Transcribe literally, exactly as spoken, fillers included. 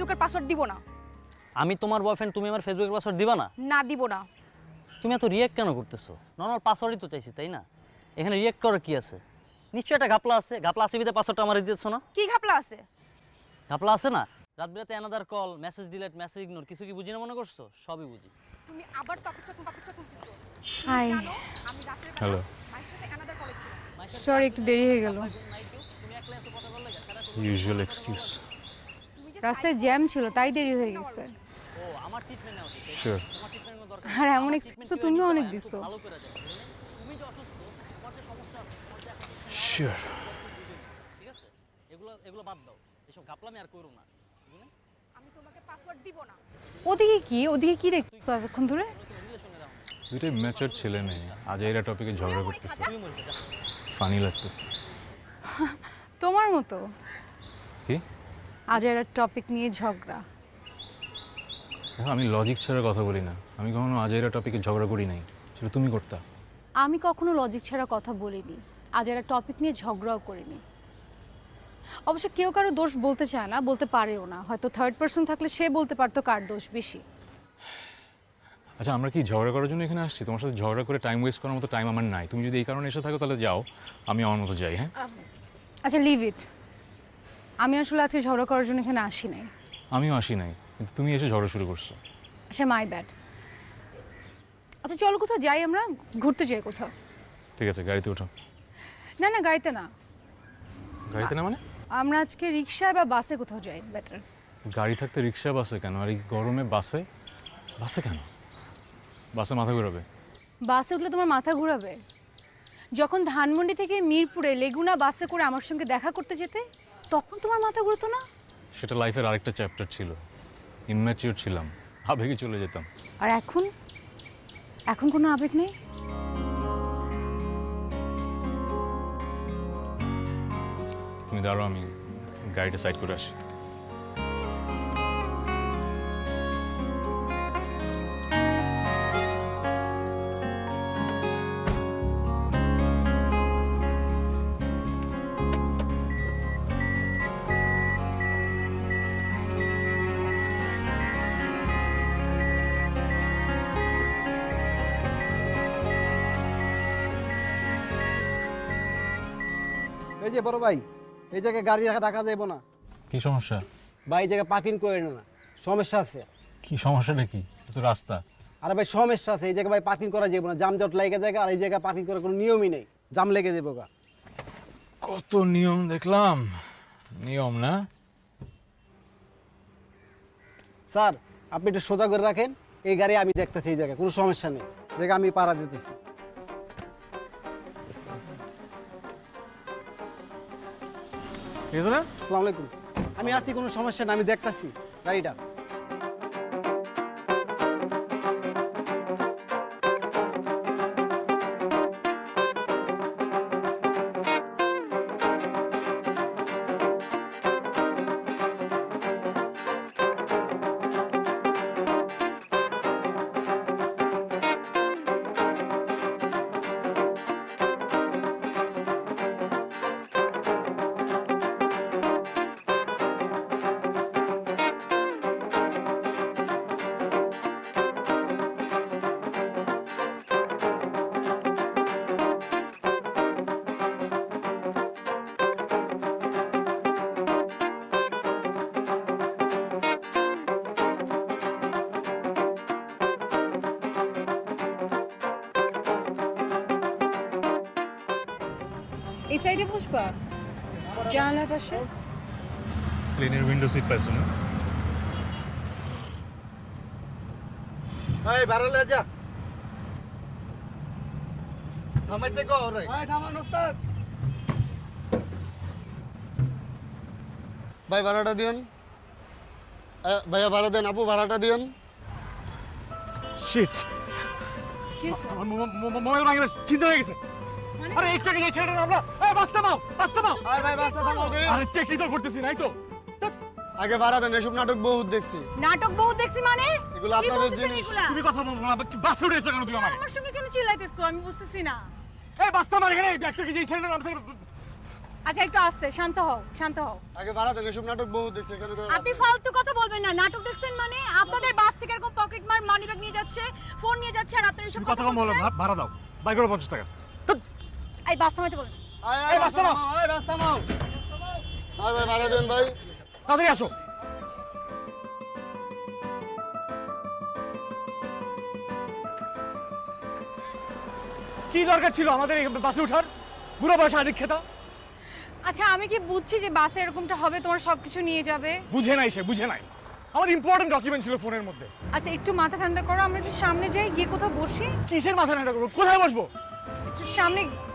ফেসবুকের পাসওয়ার্ড দিব না। আমি তোমার বয়ফ্রেন্ড, তুমি আমার ফেসবুকের পাসওয়ার্ড দিবা না? না দিব না। তুমি এত রিয়েক্ট কেন করতেছো? নর্মাল পাসওয়ার্ডই তো চাইছি, তাই না? এখানে রিয়েক্ট করার কি আছে? নিশ্চয়ই একটা ঘাপলা আছে। ঘাপলা আছে বিধে পাসওয়ার্ডটা আমার দিতেছ না? কি ঘাপলা আছে? ঘাপলা আছে না? রাত বিরাতে another call, message delete, message ignore, কিছু কি বুঝি না মনে করছো? সবই বুঝি। তুমি আবার টপিকটা টপিকটা তুলতেছো। হাই। আমি রাতে হ্যালো। মাইকের সাথে অ্যানাদার কলে ছিলাম। সরি একটু দেরি হয়ে গেল। তুমি একলা এত কথা বললে সেটা ইউজুয়াল এক্সকিউজ। রাস্তায় জ্যাম ছিল তাই দেরি হয়ে গেছে। ও আমার ট্রিটমেন্ট নাও ঠিক আছে? শিওর। তোমার ট্রিটমেন্টের দরকার। আর এমন এক্সকিউজ তো তুমিও অনেক দিছো। ভালো করে যাও। তুমি যে অসুস্থ, তোমার যে সমস্যা আছে, তোমার যে এখন শিওর। ঠিক আছে? এগুলো এগুলো বাদ দাও। এসব ঘাপলামি আর করো না। বুঝলে? আমি তোমাকে পাসওয়ার্ড দিব না। ওদিকে কি ওদিকে কি দেখছো এতক্ষণ ধরে? দুইটাই ম্যাচার ছেলে নেই, আজ এরা টপিকে ঝগড়া করতেছে, ফানি লাগতেছে। তোমার মতো কি? আজ এর টপিক নিয়ে ঝগড়া। দেখো আমি লজিক ছাড়া কথা বলি না, আমি কখনো আজ এরা টপিকে ঝগড়া করি নাই, সেটা তুমি করতা। আমি কখনো লজিক ছাড়া কথা বলিনি, আজ এর টপিক নিয়ে ঝগড়াও করিনি। অবশ্য কেউ কারো দোষ বলতে চায় না, বলতে পারেও না। হয়তো থার্ড পার্সন থাকলে সে বলতে পারতো কার দোষ বেশি। আচ্ছা আমরা কি ঝগড়া করার জন্য এখানে আসছি? তোমার সাথে ঝগড়া করে টাইম ওয়েস্ট করার মতো টাইম আমার নাই। তুমি যদি এই কারণে এসে থাকো তাহলে যাও, আমি আমার মতো যাই। হ্যাঁ আচ্ছা লিভ ইট। আমি আসলে আজকে ঝগড়া করার জন্য এখানে আসি নাই। আমিও আসি নাই, কিন্তু তুমি এসে ঝগড়া শুরু করছো। আচ্ছা মাই ব্যাড। আচ্ছা চলো কোথাও যাই, আমরা ঘুরতে যাই কোথাও। ঠিক আছে গাড়িতে ওঠো। না না গাড়িতে না, গাড়িতে না মানে? আমরা আজকে রিক্সায় বা বাসে কোথাও যাই বেটার। গাড়ি থাকতে রিক্সা বাসে কেন? আর এই গরমে বাসে? বাসে কেন? বাসে মাথা ঘুরাবে। বাসে উঠলে তোমার মাথা ঘুরাবে? যখন ধানমন্ডি থেকে মিরপুরে লেগুনা বাসে করে আমার সঙ্গে দেখা করতে যেতে, তখন তোমার মাথা ঘুরতো না? সেটা লাইফের আরেকটা চ্যাপ্টার ছিল, ইম্যাচিওর ছিলাম, আবেগে চলে যেতাম। আর এখন এখন কোনো আবেগ নেই? তুমি দাঁড়াও, আমি গাড়িটা সাইড করে আসি। এই যে বড় ভাই, এই জায়গায় গাড়ি রাখা রাখা যাইব না। কি সমস্যা? ভাই এই জায়গায় পার্কিং করে না, সমস্যা আছে। কি সমস্যাটা কি? এটা তো রাস্তা। আরে ভাই সমস্যা আছে, এই জায়গায় ভাই পার্কিং করা যাবে না, জামজট লেগে যায়। আর এই জায়গায় পার্কিং করার কোনো নিয়মই নেই, জাম লেগে যাবো গা। কত নিয়ম দেখলাম, নিয়ম না? স্যার আপনি একটু সোজা করে রাখেন, এই গাড়ি আমি দেখতেছি, এই জায়গায় কোনো সমস্যা নেই, জায়গা আমি পাড়া দিতেছি। আসসালামু আলাইকুম। আমি আছি, কোনো সমস্যা না, আমি দেখতেছি গাড়িটা। এই সাইডে বসবা, জানালার পাশে। প্লেনের উইন্ডো সিট পাইছো না? এই বাড়ালে যা নামাইতে কো রে। এই নামান ওস্তাদ। ভাই ভাড়াটা দিন। ভাইয়া ভাড়া দেন, আপু ভাড়াটা দিন। শিট, কি হইছে? আমার মোবাইল ভাঙে গেছে, চিন্তা হয়ে গেছে। আরে একটু আগে এই ছেলেটা আমরা, এই বাসটা নাও, বাসটা নাও। আরে ভাই বাসটা থামাও। আরে চেকই তো করতেছি, নাই তো। আগে ভাড়া দেন, এসব নাটক বহুত দেখছি। নাটক বহুত দেখছি মানে? এগুলো কি আপনাদের বলতেছেন জিনিস। এগুলা? তুমি কথা বলবো না, বাসে উঠে এসো কেন তুমি আমাকে? আমার সঙ্গে কেন চিল্লাইতেছো আমি বুঝতেছি না। এই বাসটা মার এখানে, এই ব্যাগটা কি যে ছেলেটার নাম? আচ্ছা একটু আস্তে, শান্ত হও, শান্ত হও। আগে ভাড়া দেন, এসব নাটক বহুত দেখছি। এখানে করে আপনি ফালতু কথা বলবেন না, না নাটক দেখছেন মানে আপনাদের বাস থেকে এরকম পকেট মার মানি ব্যাগ নিয়ে যাচ্ছে ফোন নিয়ে যাচ্ছে আর আপনারা এসব কথা বলছেন ভাড়া দাও বাই করে পঞ্চাশ টাকা এই বাস থামাইতে বলেন। এই রাস্তা নাও এই রাস্তা নাও ভাই ভাই ভাড়া দেন ভাই তাড়াতাড়ি আসো কি দরকার ছিল আমাদের এই বাসে ওঠার বুড়ো বয়সে আদিক খেতা আচ্ছা আমি কি বুঝছি যে বাসে এরকমটা হবে, তোমার সব কিছু নিয়ে যাবে? বুঝে নাই সে বুঝে নাই আমার ইম্পর্টেন্ট ডকুমেন্ট ছিল ফোনের মধ্যে আচ্ছা একটু মাথা ঠান্ডা করো, আমরা একটু সামনে যাই, গিয়ে কোথাও বসি। কিসের মাথা ঠান্ডা করবো কোথায় বসবো একটু সামনে